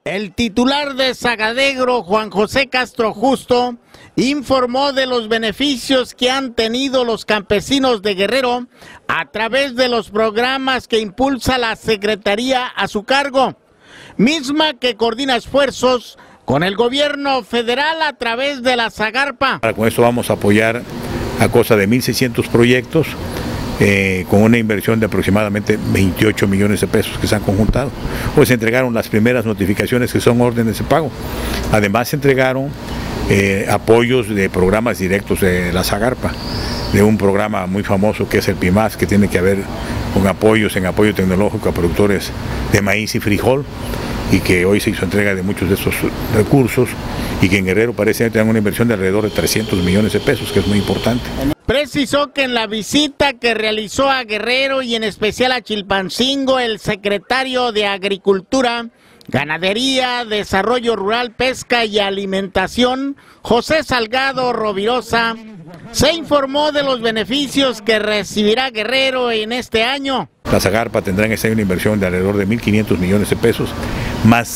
El titular de Sagadegro, Juan José Castro Justo, informó de los beneficios que han tenido los campesinos de Guerrero a través de los programas que impulsa la Secretaría a su cargo, misma que coordina esfuerzos con el gobierno federal a través de la Zagarpa. Con esto vamos a apoyar a cosa de 1,600 proyectos, con una inversión de aproximadamente 28 millones de pesos que se han conjuntado. Pues se entregaron las primeras notificaciones que son órdenes de pago. Además se entregaron apoyos de programas directos de la Zagarpa, de un programa muy famoso que es el PIMAS, que tiene que ver con apoyos en apoyo tecnológico a productores de maíz y frijol, y que hoy se hizo entrega de muchos de esos recursos, y que en Guerrero parece tener una inversión de alrededor de 300 millones de pesos, que es muy importante. Precisó que en la visita que realizó a Guerrero y en especial a Chilpancingo, el secretario de Agricultura, Ganadería, Desarrollo Rural, Pesca y Alimentación, José Salgado Rovirosa, se informó de los beneficios que recibirá Guerrero en este año. La Zagarpa tendrá en este año una inversión de alrededor de 1.500 millones de pesos, más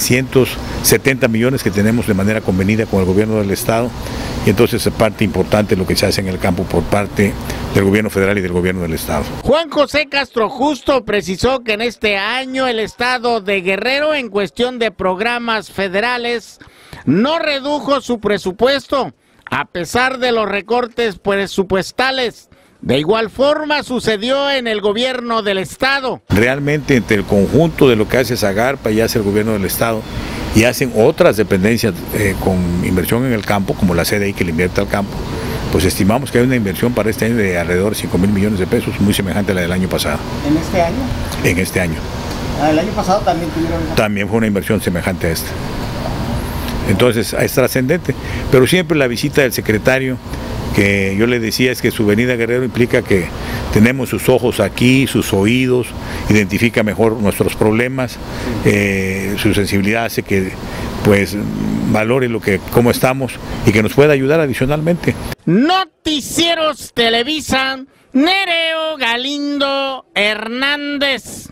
770 millones que tenemos de manera convenida con el gobierno del estado, y entonces es parte importante de lo que se hace en el campo por parte del gobierno federal y del gobierno del estado. Juan José Castro Justo precisó que en este año el estado de Guerrero, en cuestión de programas federales, no redujo su presupuesto, a pesar de los recortes presupuestales. De igual forma sucedió en el gobierno del estado. Realmente entre el conjunto de lo que hace Zagarpa y hace el gobierno del estado y hacen otras dependencias con inversión en el campo, como la CDI que le invierte al campo, pues estimamos que hay una inversión para este año de alrededor de 5,000 millones de pesos, muy semejante a la del año pasado. ¿En este año? En este año. ¿El año pasado también tuvieron? También fue una inversión semejante a esta. Entonces es trascendente, pero siempre la visita del secretario, que yo le decía, es que su venida a Guerrero implica que tenemos sus ojos aquí, sus oídos, identifica mejor nuestros problemas, su sensibilidad hace que pues valore cómo estamos y que nos pueda ayudar adicionalmente. Noticieros Televisa, Nereo Galindo Hernández.